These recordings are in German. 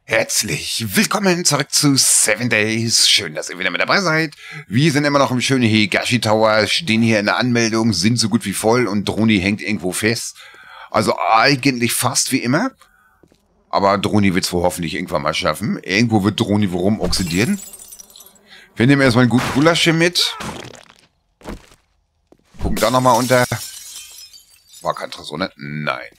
Herzlich willkommen zurück zu 7 Days. Schön, dass ihr wieder mit dabei seid. Wir sind immer noch im schönen Higashi Tower, stehen hier in der Anmeldung, sind so gut wie voll und Droni hängt irgendwo fest. Also eigentlich fast wie immer. Aber Droni wird es wohl hoffentlich irgendwann mal schaffen. Irgendwo wird Droni wohl rumoxidieren. Wir nehmen erstmal einen guten Gulasch hier mit. Gucken da nochmal unter. War kein Tresor, ne? Nein.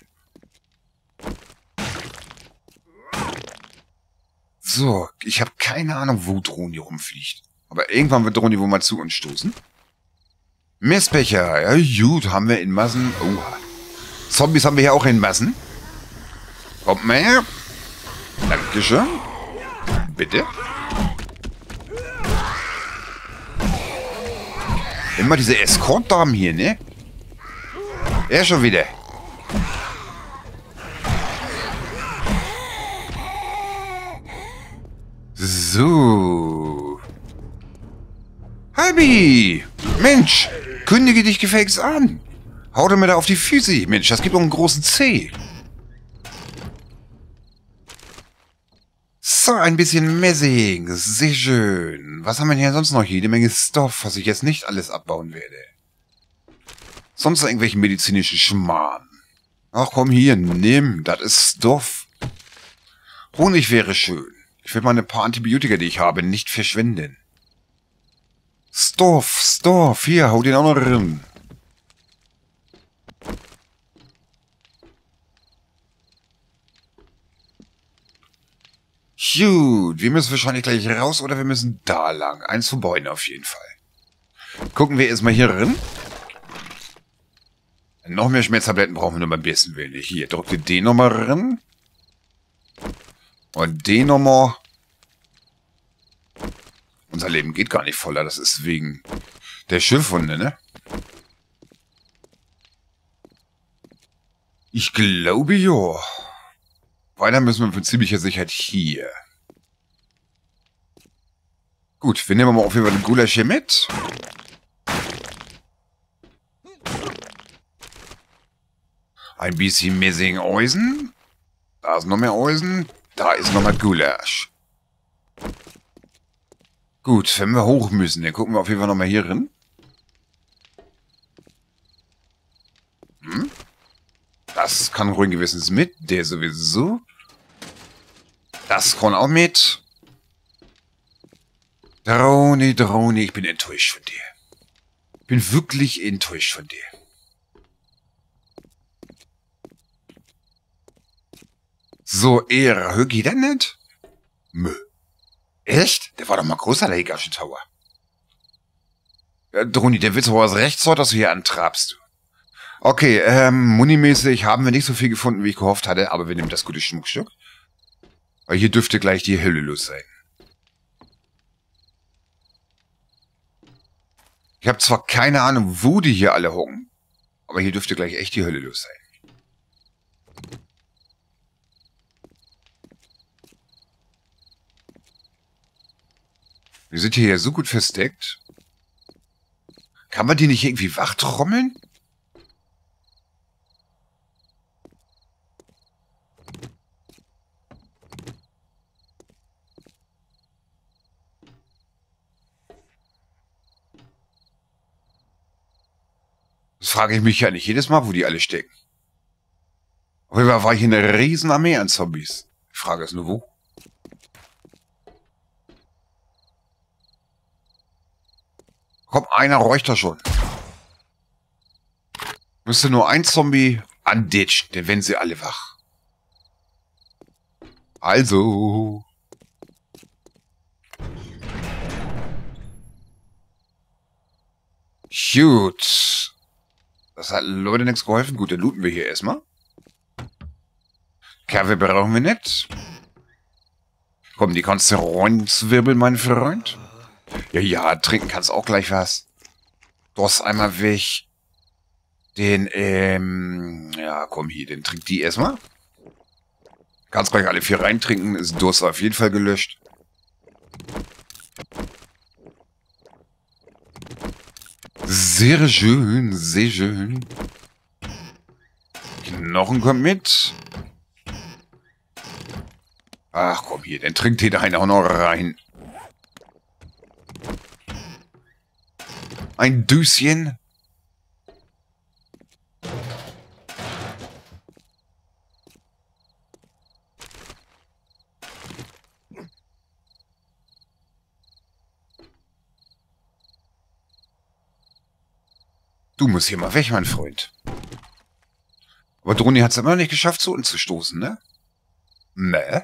So, ich habe keine Ahnung, wo Droni rumfliegt. Aber irgendwann wird Droni wohl mal zu uns stoßen. Messbecher, ja gut, haben wir in Massen. Oha. Zombies haben wir hier auch in Massen. Kommt mal her. Dankeschön. Bitte. Immer diese Escort-Damen hier, ne? Er schon wieder. So. Halbi! Mensch, kündige dich gefälligst an. Hau dir mir da auf die Füße. Mensch, das gibt doch einen großen C. So, ein bisschen Messing. Sehr schön. Was haben wir hier sonst noch? Jede Menge Stoff, was ich jetzt nicht alles abbauen werde. Sonst irgendwelche medizinischen Schmarrn. Ach komm hier, nimm. Das ist Stoff. Honig wäre schön. Ich will meine paar Antibiotika, die ich habe, nicht verschwenden. Stoff. Hier, hau den auch noch rein. Gut, wir müssen wahrscheinlich gleich raus oder wir müssen da lang. Eins von beiden auf jeden Fall. Gucken wir erstmal hier rein. Noch mehr Schmerztabletten brauchen wir nur beim besten Willen nicht. Hier, drückt ihr den nochmal rein. Und den nochmal. Unser Leben geht gar nicht voller. Das ist wegen der Schiffwunde, ne? Ich glaube, ja. Weiter müssen wir mit ziemlicher Sicherheit hier. Gut, wir nehmen mal auf jeden Fall den Gulasch hier mit. Ein bisschen Messing Eisen. Da ist noch mehr Eisen. Da ist nochmal Gulasch. Gut, wenn wir hoch müssen, dann gucken wir auf jeden Fall nochmal hier rein. Das kann ruhig gewissens mit. Der sowieso. Das kann auch mit. Droni, ich bin enttäuscht von dir. Ich bin wirklich enttäuscht von dir. So, Ehre, geht der nicht? Mö. Echt? Der war doch mal größer, der Higashi Tower. Ja, Droni, der Witz war das Rechtszeug, dass du hier antrabst. Okay, Muni-mäßig haben wir nicht so viel gefunden, wie ich gehofft hatte, aber wir nehmen das gute Schmuckstück. Weil hier dürfte gleich die Hölle los sein. Ich habe zwar keine Ahnung, wo die hier alle hocken, aber hier dürfte gleich echt die Hölle los sein. Wir sind hier ja so gut versteckt. Kann man die nicht irgendwie wachtrommeln? Das frage ich mich ja nicht jedes Mal, wo die alle stecken. Auf jeden Fall war hier eine riesen Armee an Zombies. Die Frage ist nur, wo? Komm, einer räucht da schon. Müsste nur ein Zombie anditschen, dann werden sie alle wach. Also. Gut. Das hat Leute nichts geholfen. Gut, dann looten wir hier erstmal. Kaffee brauchen wir nicht. Komm, die kannst du reinzwirbeln, mein Freund. Ja, trinken kannst auch gleich was. Du hast einmal weg. Den, ja, komm hier, den trink die erstmal. Kannst gleich alle 4 reintrinken, ist Durst auf jeden Fall gelöscht. Sehr schön, sehr schön. Knochen kommt mit. Ach komm hier, dann trinkt den einen auch noch rein. Ein Düschen. Du musst hier mal weg, mein Freund. Aber Droni hat es immer noch nicht geschafft, zu uns zu stoßen, ne? Ne?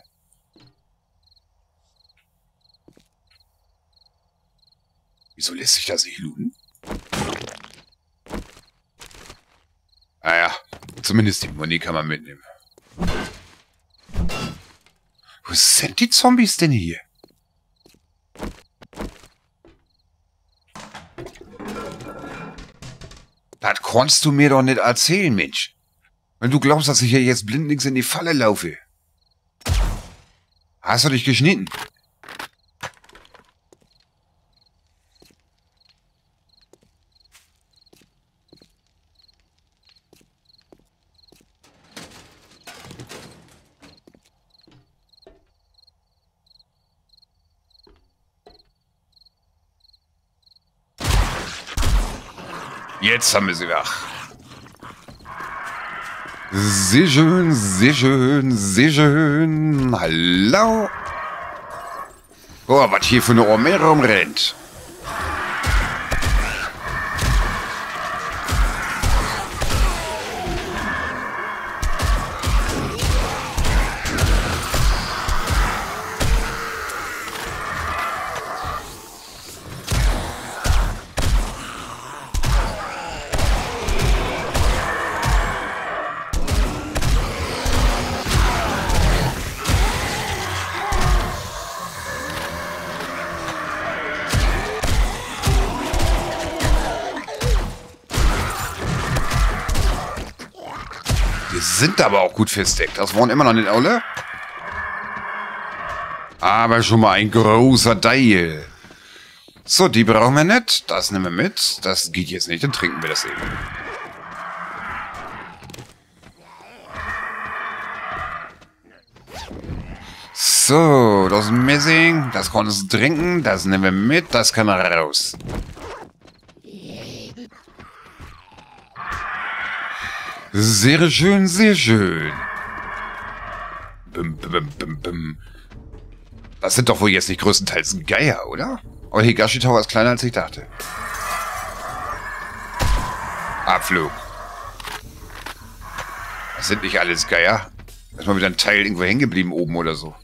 Wieso lässt sich das nicht looten? Naja, zumindest die Money kann man mitnehmen. Wo sind die Zombies denn hier? Das kannst du mir doch nicht erzählen, Mensch. Wenn du glaubst, dass ich hier jetzt blindlings in die Falle laufe. Hast du dich geschnitten? Jetzt haben wir sie wach. Sehr schön, sehr schön, sehr schön. Hallo. Oh, was hier für eine Armee rumrennt. Die sind aber auch gut versteckt. Das waren immer noch nicht alle. Aber schon mal ein großer Teil. So, die brauchen wir nicht. Das nehmen wir mit. Das geht jetzt nicht. Dann trinken wir das eben. So, das ist Messing. Das konntest du trinken. Das nehmen wir mit. Das kann raus. Sehr schön, sehr schön. Bim, bim, bim, bim. Das sind doch wohl jetzt nicht größtenteils Geier, oder? Aber Higashi Tower ist kleiner, als ich dachte. Abflug. Das sind nicht alles Geier. Da ist mal wieder ein Teil irgendwo hängen geblieben oben oder so.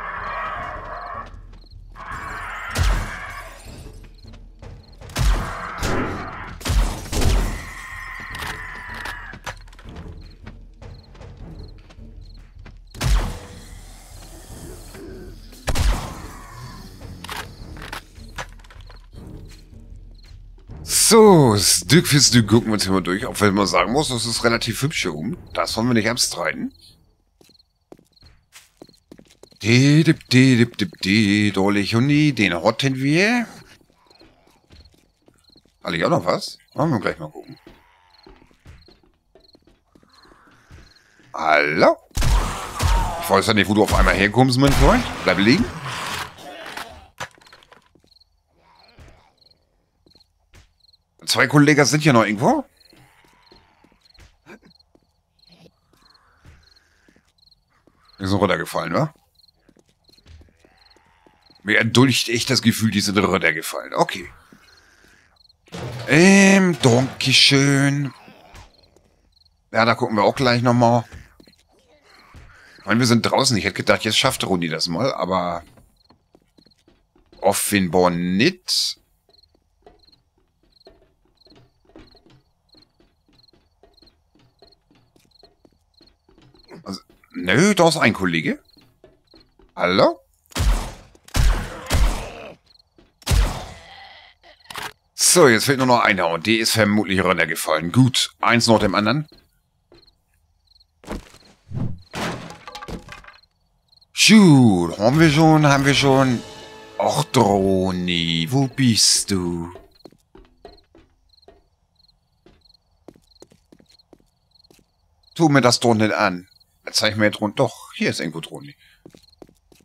So, Stück für Stück gucken wir uns hier mal durch. Auch wenn man sagen muss, das ist relativ hübsch hier oben. Das wollen wir nicht abstreiten. Dollich und nie, den rotten wir. Hatte ich auch noch was? Wollen wir gleich mal gucken. Hallo? Ich weiß ja nicht, wo du auf einmal herkommst, mein Freund. Bleib liegen. Zwei Kollegen sind hier noch irgendwo. Die sind runtergefallen, wa? Mir erdulcht echt das Gefühl, die sind runtergefallen. Okay. Dankeschön. Ja, da gucken wir auch gleich nochmal. Ich meine, wir sind draußen. Ich hätte gedacht, jetzt schafft Roni das mal, aber offenbar nicht. Also, nö, da ist ein Kollege. Hallo? So, jetzt fehlt nur noch einer und die ist vermutlich runtergefallen. Gut, eins nach dem anderen. Gut, haben wir schon, haben wir schon. Ach, Droni, wo bist du? Tu mir das doch nicht an. Jetzt zeig mir drunter. Doch, hier ist irgendwo Droni.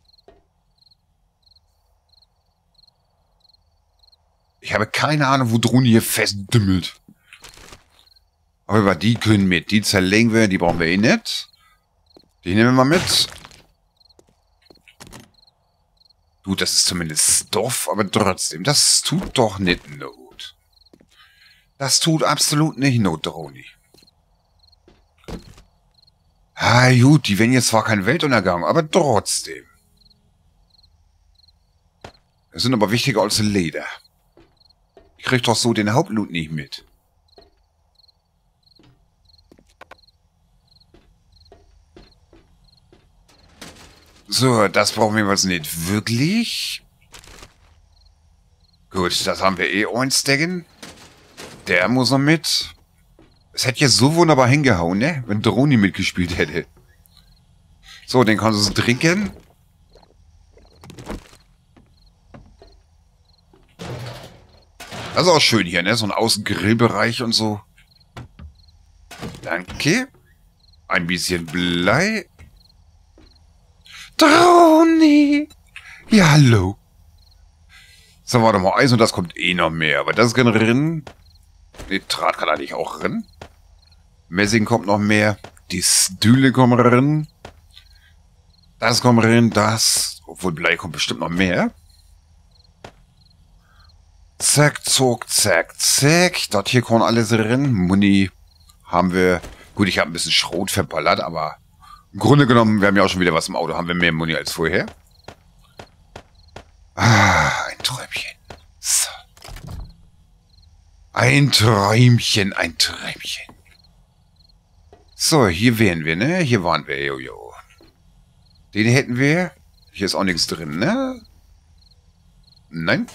Ich habe keine Ahnung, wo Droni hier festdümmelt. Aber die können mit. Die zerlegen wir, die brauchen wir eh nicht. Die nehmen wir mal mit. Gut, das ist zumindest Stoff, aber trotzdem, das tut doch nicht Not. Das tut absolut nicht Not, Droni. Ah, gut, die werden jetzt zwar kein Weltuntergang, aber trotzdem. Das sind aber wichtiger als Leder. Ich krieg doch so den Hauptloot nicht mit. So, das brauchen wir jetzt nicht wirklich. Gut, das haben wir eh einstecken. Der muss noch mit. Es hätte jetzt so wunderbar hingehauen, ne? Wenn Droni mitgespielt hätte. So, den kannst du trinken. Das ist auch schön hier, ne? So ein Außengrillbereich und so. Danke. Ein bisschen Blei. Droni! Ja, hallo. So, warte mal. Eis und das kommt eh noch mehr. Aber das kann rein. Nitrat kann eigentlich auch rein. Messing kommt noch mehr. Die Stühle kommen rein. Das kommt rein. Das. Obwohl Blei kommt bestimmt noch mehr. Zack, zack, zack, zack. Dort hier kommt alles rein. Muni haben wir. Gut, ich habe ein bisschen Schrot verballert, aber im Grunde genommen, wir haben ja auch schon wieder was im Auto. Haben wir mehr Muni als vorher. Ah, ein Träumchen. So. Ein Träumchen, ein Träumchen. So, hier wären wir, ne? Hier waren wir, jojo. Den hätten wir. Hier ist auch nichts drin, ne? Nein.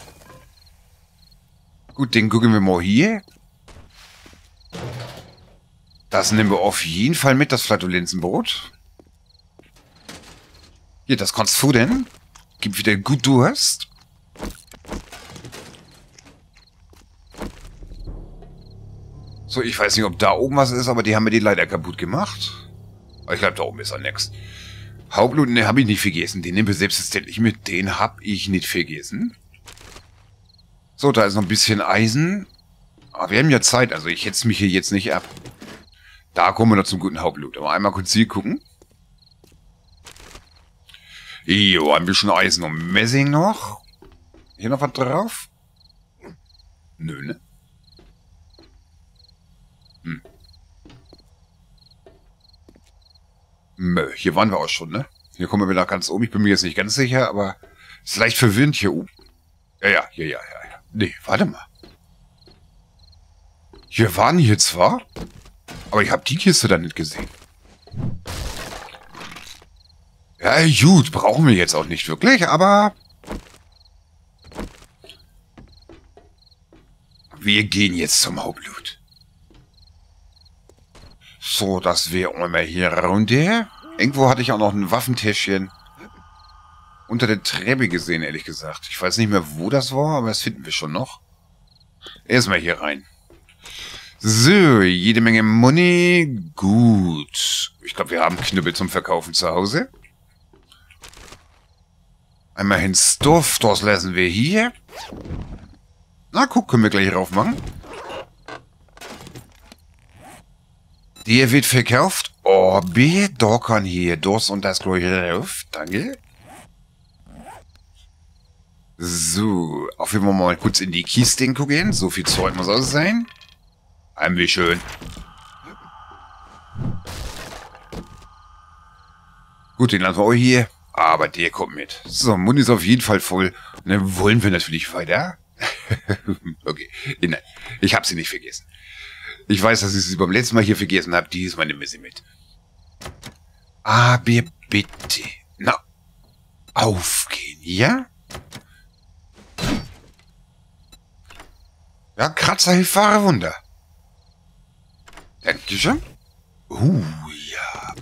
Gut, den gucken wir mal hier. Das nehmen wir auf jeden Fall mit, das Flatulenzenbrot. Hier, das kannst du denn. Gib wieder gut Durst. So, ich weiß nicht, ob da oben was ist, aber die haben mir die leider kaputt gemacht. Aber ich glaube, da oben ist auch nichts. Hauptblut, ne, habe ich nicht vergessen. Den nehmen wir selbstverständlich mit. Den habe ich nicht vergessen. So, da ist noch ein bisschen Eisen. Aber wir haben ja Zeit, also ich hetze mich hier jetzt nicht ab. Da kommen wir noch zum guten Hauptblut. Aber einmal kurz hier gucken. Jo, ein bisschen Eisen und Messing noch. Hier noch was drauf? Nö, ne? Hier waren wir auch schon, ne? Hier kommen wir wieder ganz oben. Ich bin mir jetzt nicht ganz sicher, aber ist leicht verwirrend hier oben. Ja. Nee, warte mal. Wir waren hier zwar, aber ich habe die Kiste da nicht gesehen. Ja, gut, brauchen wir jetzt auch nicht wirklich, aber wir gehen jetzt zum Hauptblut. So, das wäre einmal hier runter. Irgendwo hatte ich auch noch ein Waffentäschchen unter der Treppe gesehen, ehrlich gesagt. Ich weiß nicht mehr, wo das war, aber das finden wir schon noch. Erstmal hier rein. So, jede Menge Money. Gut. Ich glaube, wir haben Knüppel zum Verkaufen zu Hause. Einmal hin Stuff, das lassen wir hier. Na, guck, können wir gleich rauf machen. Der wird verkauft. Oh, B, da kann hier das und das gleich rauf. Danke. So, auf jeden Fall mal kurz in die Kiste gucken. So viel Zeug muss auch sein. Ein wie schön. Gut, den lassen wir auch hier. Aber der kommt mit. So, Mund ist auf jeden Fall voll. Und dann wollen wir natürlich weiter. Okay, nein, ich habe sie nicht vergessen. Ich weiß, dass ich sie beim letzten Mal hier vergessen habe. Diesmal nehmen wir sie mit. Aber bitte. Na, aufgehen, ja? Ja, Kratzer hilft wahre Wunder. Dankeschön. Ja.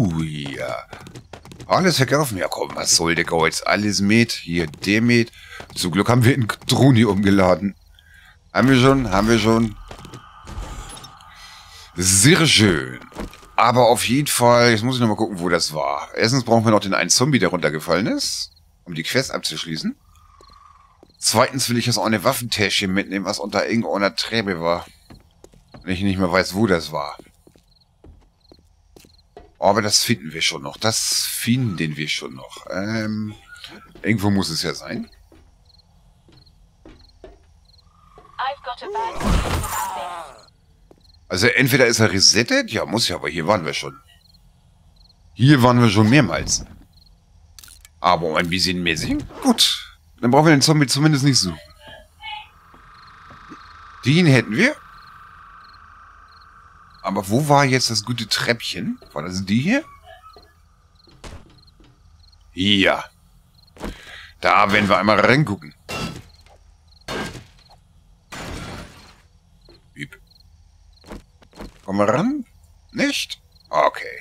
Alles verkaufen. Ja, komm, was soll der Kreuz? Alles mit. Hier, der mit. Zum Glück haben wir einen Droni umgeladen. Haben wir schon. Sehr schön. Aber auf jeden Fall, jetzt muss ich noch mal gucken, wo das war. Erstens brauchen wir noch den einen Zombie, der runtergefallen ist, um die Quest abzuschließen. Zweitens will ich jetzt auch eine Waffentäschchen mitnehmen, was unter irgendeiner Treppe war. Wenn ich nicht mehr weiß, wo das war. Aber das finden wir schon noch. Das finden wir schon noch. Irgendwo muss es ja sein. Also entweder ist er resettet. Ja, muss ja, aber hier waren wir schon. Hier waren wir schon mehrmals. Aber ein bisschen mehr singen? Gut. Dann brauchen wir den Zombie zumindest nicht suchen. Den hätten wir. Aber wo war jetzt das gute Treppchen? War das die hier? Ja. Da werden wir einmal reingucken. Üb. Kommen wir ran? Nicht? Okay.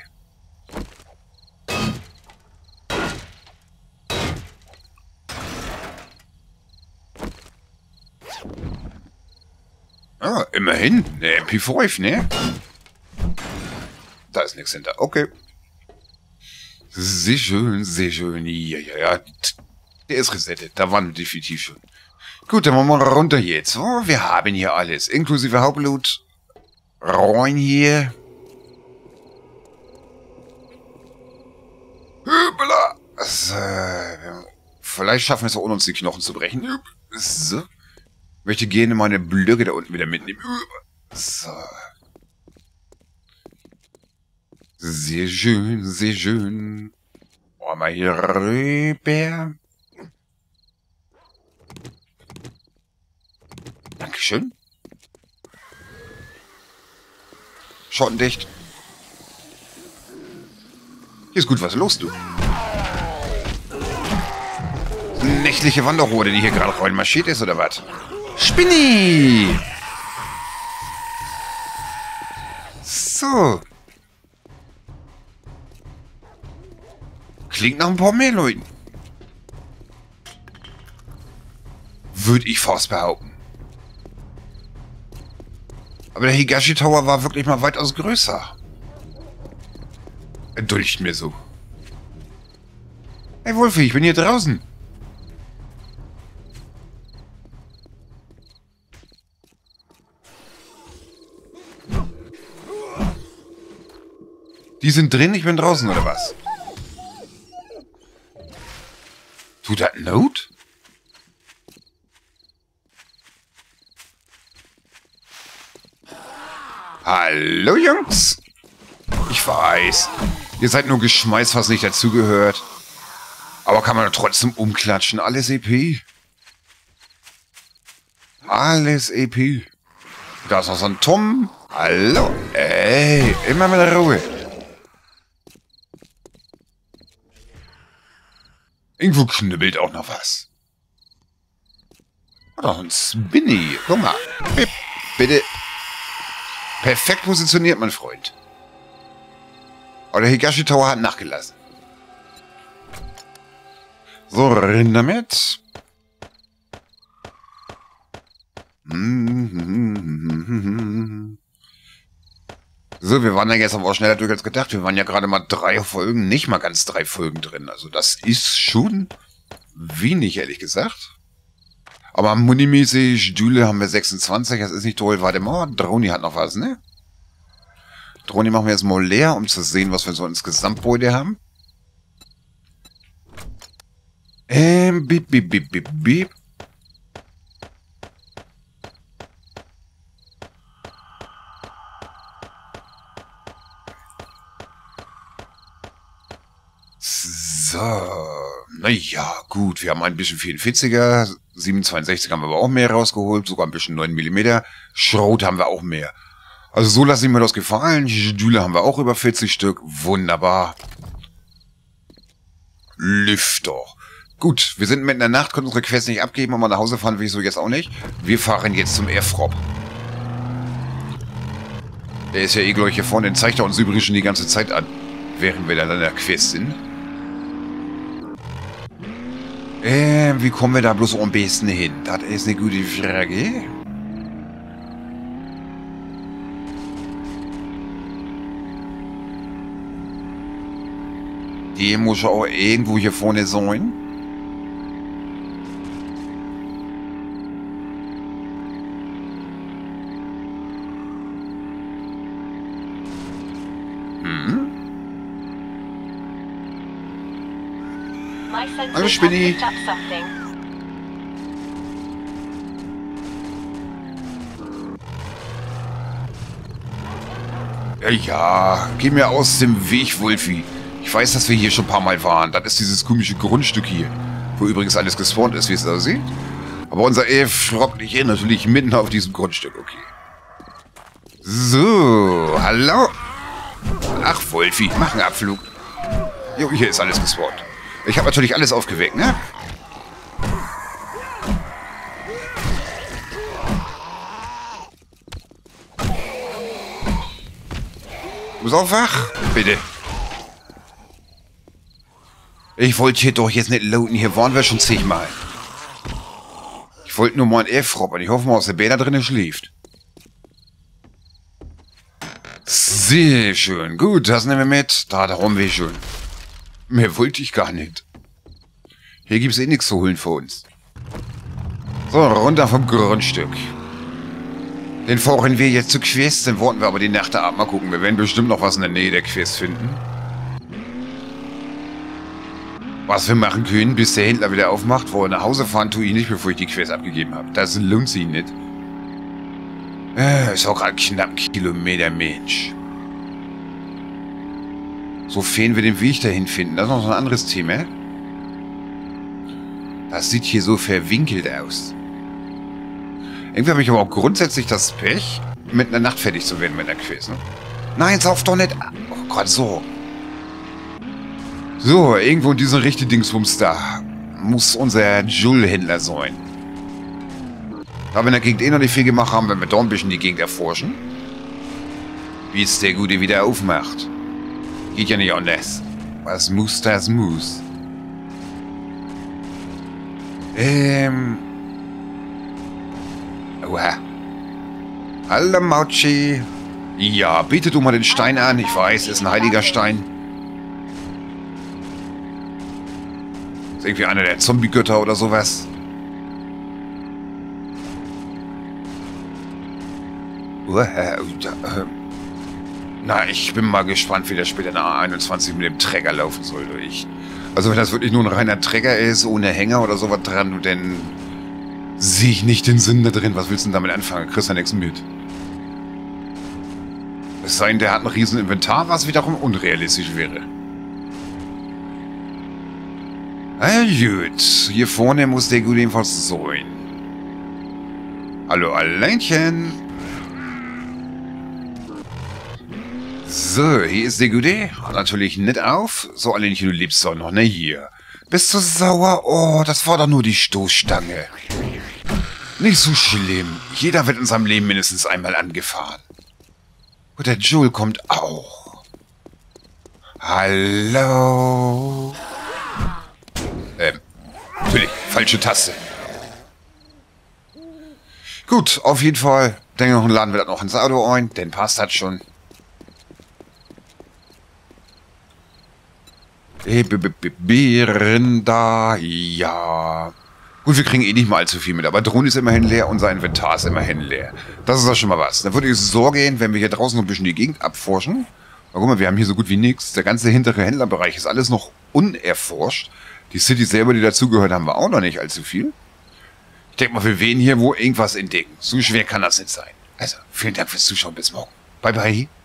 Ah, immerhin. Eine MP5, ne? Da ist nichts hinter. Okay. Sehr schön, sehr schön. Ja. Der ist resettet. Da waren wir definitiv schon. Gut, dann wollen wir mal runter jetzt. Oh, wir haben hier alles. Inklusive Hauptblut. Rein hier. Hübela. Vielleicht schaffen wir es auch, ohne uns die Knochen zu brechen. So. Ich möchte gerne meine Blöcke da unten wieder mitnehmen. So. Sehr schön, sehr schön. Mal hier rüber. Dankeschön. Schottendicht. Hier ist gut was los, du. Nächtliche Wanderrode, die hier gerade reinmarschiert ist, oder was? Spinni! So. Klingt nach ein paar mehr Leuten. Würde ich fast behaupten. Aber der Higashi Tower war wirklich mal weitaus größer. Erdulcht mir so. Hey Wolfi, ich bin hier draußen. Die sind drin, ich bin draußen, oder was? Tut das Not? Hallo, Jungs. Ich weiß. Ihr seid nur Geschmeiß, was nicht dazugehört. Aber kann man trotzdem umklatschen. Alles EP. Alles EP. Da ist noch so ein Tom. Hallo. Ey, immer mit Ruhe. Irgendwo knüppelt auch noch was. Oder ein Spinny. Guck mal. Bitte. Perfekt positioniert, mein Freund. Aber der Higashi Tower hat nachgelassen. So, rein damit. So, wir waren ja jetzt aber auch schneller durch als gedacht. Wir waren ja gerade mal 3 Folgen, nicht mal ganz 3 Folgen drin. Also das ist schon wenig, ehrlich gesagt. Aber munimäßig, Jule haben wir 26, das ist nicht toll. Warte mal, Droni hat noch was, ne? Droni machen wir jetzt mal leer, um zu sehen, was wir so insgesamt Beute haben. Bip. So, naja, gut, wir haben ein bisschen 44er, 762 haben wir aber auch mehr rausgeholt, sogar ein bisschen 9 mm. Schrot haben wir auch mehr. Also so lasse ich mir das gefallen. Jule haben wir auch über 40 Stück, wunderbar. Lüfter. Gut, wir sind mitten in der Nacht, können unsere Quest nicht abgeben, aber nach Hause fahren will ich so jetzt auch nicht. Wir fahren jetzt zum Erfrop. Der ist ja eh gleich hier vorne, den zeigt er uns übrigens schon die ganze Zeit an, während wir dann in der Quest sind. Wie kommen wir da bloß am besten hin? Das ist eine gute Frage. Die muss auch irgendwo hier vorne sein. Hallo Spinni. Ja, geh mir aus dem Weg, Wolfi. Ich weiß, dass wir hier schon ein paar Mal waren. Das ist dieses komische Grundstück hier, wo übrigens alles gespawnt ist, wie es da sieht. Aber unser Elf schraubt nicht hin, natürlich mitten auf diesem Grundstück, okay. So, hallo. Ach, Wolfi, mach einen Abflug. Jo, hier ist alles gespawnt. Ich habe natürlich alles aufgeweckt, ne? Du bist auch wach? Bitte. Ich wollte hier doch jetzt nicht looten. Hier waren wir schon zigmal. Ich wollte nur mal ein Elf robben. Ich hoffe mal, dass der Bär da drinnen schläft. Sehr schön. Gut, das nehmen wir mit. Darum wir schon. Mehr wollte ich gar nicht. Hier gibt es eh nichts zu holen für uns. So, runter vom Grundstück. Den fahren wir jetzt zur Quest, dann warten wir aber die Nacht ab. Mal gucken, wir werden bestimmt noch was in der Nähe der Quest finden. Was wir machen können, bis der Händler wieder aufmacht, wo er nach Hause fahren, tue ich nicht, bevor ich die Quest abgegeben habe. Das lohnt sich nicht. Ist auch gerade knapp Kilometer, Mensch. Sofern wir den Weg dahin finden, das ist noch so ein anderes Thema. Das sieht hier so verwinkelt aus. Irgendwie habe ich aber auch grundsätzlich das Pech, mit einer Nacht fertig zu werden mit der Quest, ne? Nein, sauf doch nicht. Oh Gott, so. So, irgendwo in diesem richtigen Dingsbums da muss unser Joule-Händler sein. Da wir in der Gegend eh noch nicht viel gemacht haben, wenn wir da ein bisschen die Gegend erforschen. Wie es der Gute wieder aufmacht. Geht ja nicht anders. Was muss, das muss. Oha. Hallo Mautschi. Ja, biete du mal den Stein an. Ich weiß, ist ein heiliger Stein. Ist irgendwie einer der Zombie-Götter oder sowas. Na, ich bin mal gespannt, wie der später nach A21 mit dem Träger laufen soll. Also wenn das wirklich nur ein reiner Träger ist, ohne Hänger oder sowas dran, dann sehe ich nicht den Sinn da drin. Was willst du denn damit anfangen? Kriegst du nichts mit. Es sei denn, der hat ein riesen Inventar, was wiederum unrealistisch wäre. Ah, gut. Hier vorne muss der Gute jedenfalls sein. Hallo, Alleinchen. So, hier ist der Gute. Natürlich nicht auf. So, Alleinchen, du lebst doch noch, ne? Hier. Bist du sauer? Oh, das war doch nur die Stoßstange. Nicht so schlimm. Jeder wird in seinem Leben mindestens einmal angefahren. Und der Joel kommt auch. Hallo. Natürlich, falsche Taste. Gut, auf jeden Fall. Denke noch, laden wir das noch ins Auto ein, denn passt das schon. Beeren da, ja. Gut, wir kriegen eh nicht mal allzu viel mit, aber Drohne ist immerhin leer, unser Inventar ist immerhin leer. Das ist doch schon mal was. Dann würde ich so gehen, wenn wir hier draußen noch ein bisschen die Gegend abforschen. Aber guck mal, wir haben hier so gut wie nichts. Der ganze hintere Händlerbereich ist alles noch unerforscht. Die Cities selber, die dazugehört, haben wir auch noch nicht allzu viel. Ich denke mal, wir werden hier wo irgendwas entdecken. So schwer kann das nicht sein. Also, vielen Dank fürs Zuschauen. Bis morgen. Bye, bye.